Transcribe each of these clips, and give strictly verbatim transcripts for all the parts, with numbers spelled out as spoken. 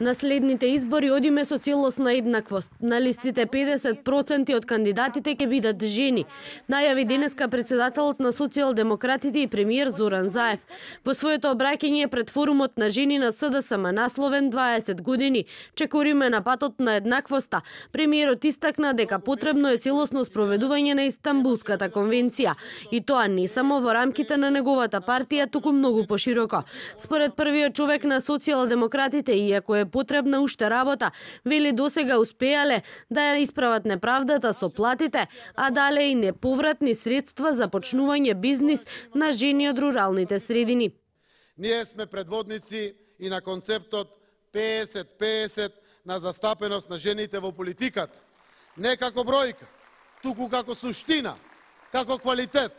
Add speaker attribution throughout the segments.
Speaker 1: На следните избори одиме со целосна еднаквост. На листите педесет проценти од кандидатите ќе бидат жени, најави денеска председателот на социјалдемократите и премиер Зоран Заев. Во своето обраќање пред форумот на жени на СДСМ насловен дваесет години чекориме на патот на еднаквоста, премиерот истакна дека потребно е целосно спроведување на Истанбулската конвенција, и тоа не само во рамките на неговата партија, туку многу пошироко. Според првиот човек на социјалдемократите, иако е потребна уште работа, вели досега успеале да ја исправат неправдата со платите, а дале и неповратни средства за почнување бизнис на жени од руралните средини.
Speaker 2: Ние сме предводници и на концептот педесет педесет на застапеност на жените во политиката. Не како бројка, туку како суштина, како квалитет.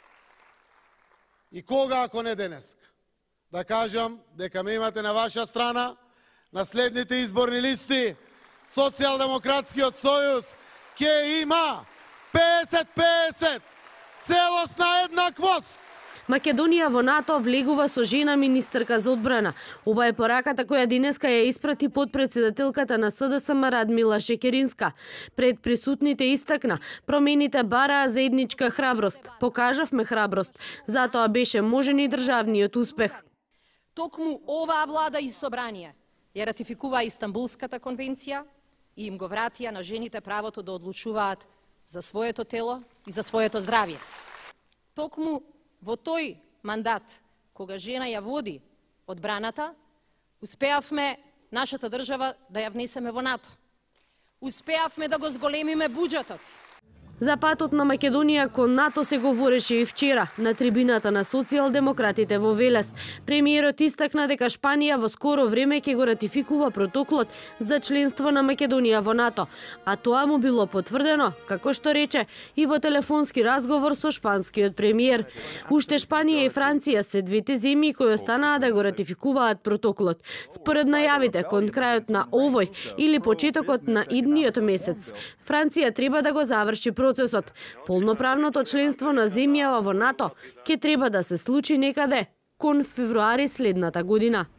Speaker 2: И кога, ако не денеска, да кажам дека ме имате на ваша страна, на следните изборни листи, Социјалдемократскиот сојуз ќе има педесет педесет, целосна еднаквост.
Speaker 1: Македонија во НАТО влегува со жена министерка за одбрана. Ова е пораката која денеска ја испрати подпредседателката на СДСМ Радмила Шекеринска. Пред присутните истакна, промените бараа заедничка храброст. Покажавме храброст, затоа беше можен и државниот успех.
Speaker 3: Токму оваа влада и собрание ја ратификува Истанбулската конвенција и им го вратија на жените правото да одлучуваат за своето тело и за своето здравје. Токму во тој мандат, кога жена ја води одбраната, успеавме нашата држава да ја внесеме во НАТО. Успеавме да го зголемиме буџетот.
Speaker 1: За патот на Македонија кон НАТО се говореше и вчера на трибината на социјалдемократите во Велес. Премиерот истакна дека Шпанија во скоро време ќе го ратификува протоколот за членство на Македонија во НАТО, а тоа му било потврдено, како што рече, и во телефонски разговор со шпанскиот премиер. Уште Шпанија и Франција се двете земји кои останаа да го ратификуваат протоколот. Според најавите кон крајот на овој или почетокот на идниот месец, Франција треба да го заврши процесот. Полноправното членство на земјава во НАТО ќе треба да се случи некаде кон февруари следната година.